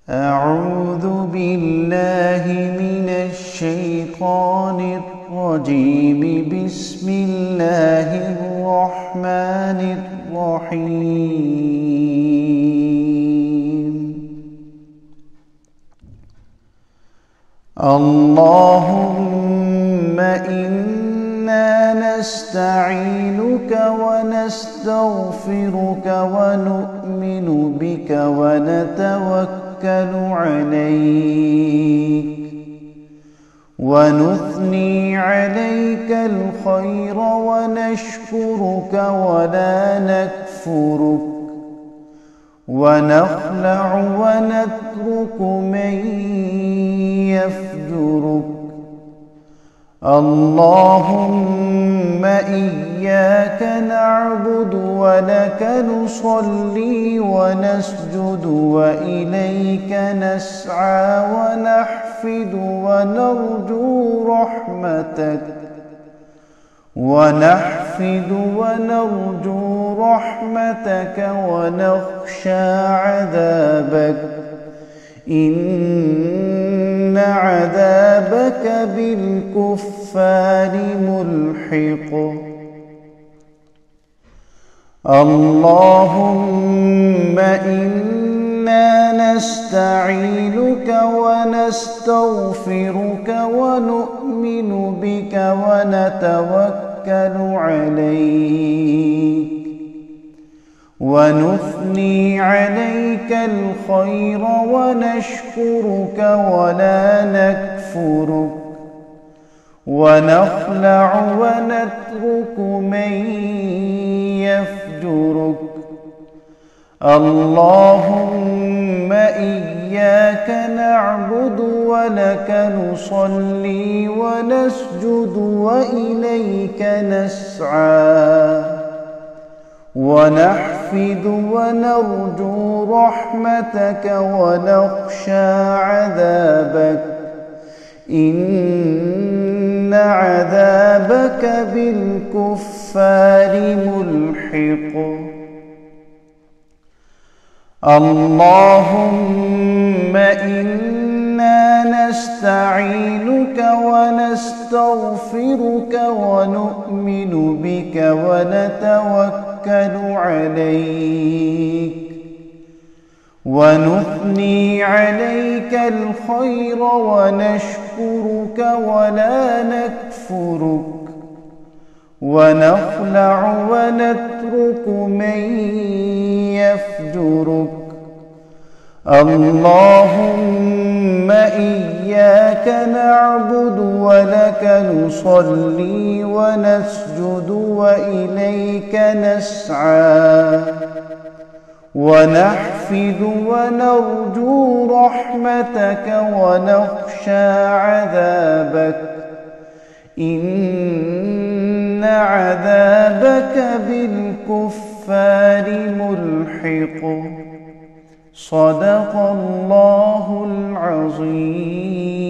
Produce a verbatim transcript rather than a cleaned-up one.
أعوذ بالله من الشيطان الرجيم. بسم الله الرحمن الرحيم. اللهم إنا نستعينك ونستغفرك ونؤمن بك ونتوكل عليك ونثني عليك الخير ونشكرك ولا نكفرك ونخلع ونترك من يفجرك. اللهم إياك نعبد ولك نصلي ونسجد وإليك نسعى ونحفد ونرجو رحمتك ونحفد ونرجو رحمتك ونخشى عذابك إن عذابك بالكفار ملحق. اللهم إنا نستعينك ونستغفرك ونؤمن بك ونتوكل عليك ونثني عليك الخير ونشكرك ولا نكفرك ونخلع ونترك من يفجرك. اللهم إياك نعبد ولك نصلي ونسجد وإليك نسعى ونحفد ونرجو رحمتك ونخشى عذابك إن عذابك بالكفار ملحق. اللهم إنا نستعينك ونستغفرك ونؤمن بك ونتوكل عليك ونثني عليك الخير ونشكرك ولا نكفرك ونخلع ونترك من يفجرك. اللهم إياك نعبد ولك نصلي ونسجد وإليك نسعى ونحفد ونرجو رحمتك ونخشى عذابك إن عذابك بالكفار ملحق. صدق الله العظيم.